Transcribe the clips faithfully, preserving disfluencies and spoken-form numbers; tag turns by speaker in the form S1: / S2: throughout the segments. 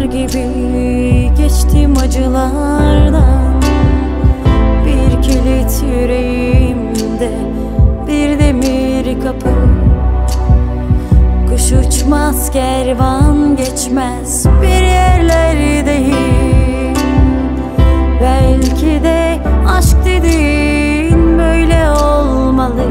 S1: gibi geçtim acılardan. Bir kilit yüreğimde, bir demir kapı. Kuş uçmaz, kervan geçmez bir yerlerdeyim. Belki de aşk dediğin böyle olmalı.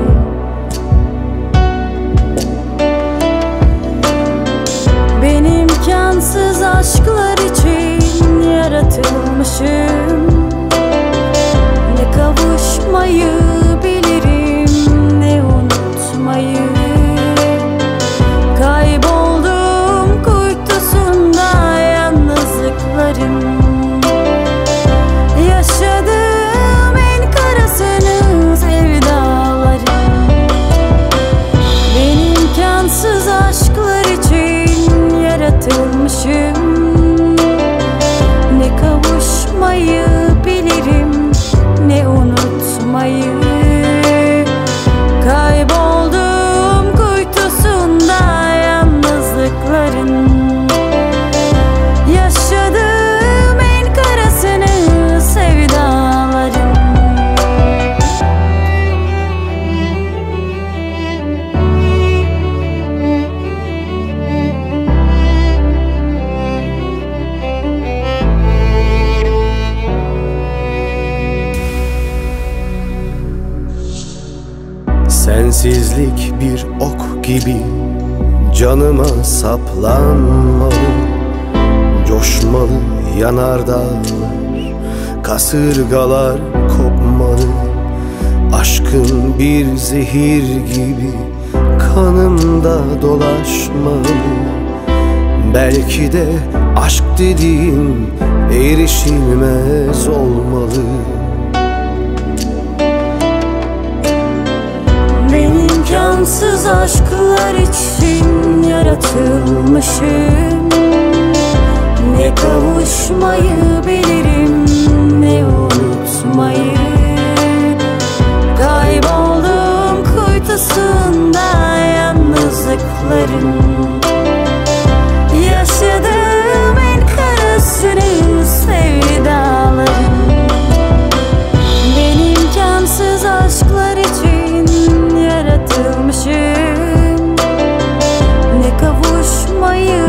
S1: Ben imkansız aşklar için yaratılmışım. Ne kavuşmayı bilirim, ne unutmayı. Kayboldum kuytusunda yalnızlıkların. Yaşadığım en karasını sevdaların. Ben imkansız aşklar için yaratılmışım. Ne kavuşmayı bilirim, ne unutmayı. Kayboldum kuytusunda yalnızlıkların. Yaşadığım en karasını sevdaların.
S2: Sensizlik bir ok gibi canıma saplanmalı. Coşmalı yanardağlar, kasırgalar kopmalı. Aşkın bir zehir gibi kanımda dolaşmalı. Belki de aşk dediğin erişilmez olmalı.
S1: İmkansız aşklar için yaratılmışım. Ne kavuşmayı bilirim, ne unutmayı. Kayboldum kuytusunda yalnızlıkların. Yaşadığım en karasını sevdaların. Ben imkansız aşklar için yaratılmışım. Ne kavuşmayı